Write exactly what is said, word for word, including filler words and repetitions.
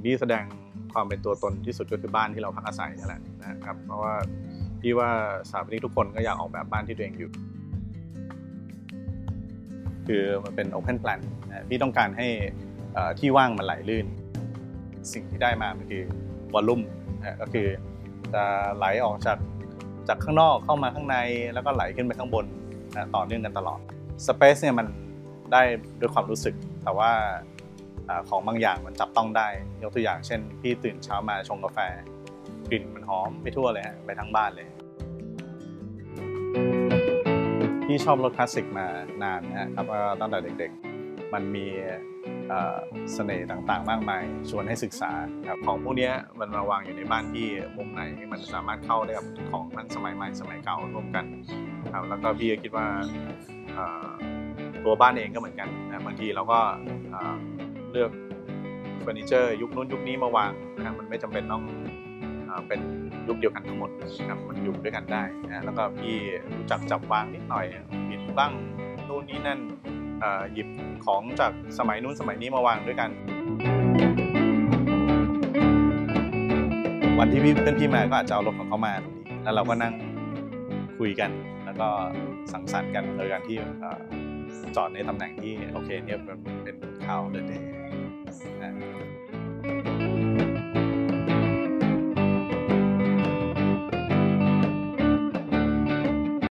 ที่แสดงความเป็นตัวตนที่สุดก็คือบ้านที่เราพักอาศัยนี่แหละนะครับเพราะว่าพี่ว่าสถาปนิกทุกคนก็อยากออกแบบบ้านที่ตัวเองอยู่คือมันเป็น Open Plan นะพี่ต้องการให้ที่ว่างมันไหลลื่นสิ่งที่ได้มามันคือวอลลุ่มนะก็คือจะไหลออกจากจากข้างนอกเข้ามาข้างในแล้วก็ไหลขึ้นไปข้างบนนะต่อเนื่องกันตลอด Space เนี่ยมันได้ด้วยความรู้สึกแต่ว่าของบางอย่างมันจับต้องได้ยกตัวอย่างเช่นพี่ตื่นเช้ามาชงกาแฟกลิ่นมันหอมไปทั่วเลยฮะไปทั้งบ้านเลยพี่ชอบรถคลาสสิกมานานนะครับตั้งแต่เด็กๆมันมีเสน่ห์ต่างๆมากมายชวนให้ศึกษาครับของพวกนี้มันมาวางอยู่ในบ้านที่มุมไหนมันสามารถเข้าได้กับของทั้งสมัยใหม่สมัยเก่าร่วมกันครับแล้วก็พี่ก็คิดว่าตัวบ้านเองก็เหมือนกันนะบางทีเราก็เลือกเฟอร์นิเจอร์ยุคนู้นยุคนี้มาวางนะมันไม่จำเป็นต้องเป็นยุคเดียวกันทั้งหมดนะครับมันอยู่ด้วยกันได้นะแล้วก็พี่รู้จักจับวางนิดหน่อยปิดบ้างนู่นนี่นั่นหยิบของจากสมัยนู้นสมัยนี้มาวางด้วยกันวันที่พี่เพื่อนพี่มาก็อาจจะเอารถของเขามาตรงนี้แล้วเราก็นั่งคุยกันแล้วก็สังสรรค์กันโดยการที่จอดในตำแหน่งที่โอเคเนี่ยเป็นเป็นข่าวเดย์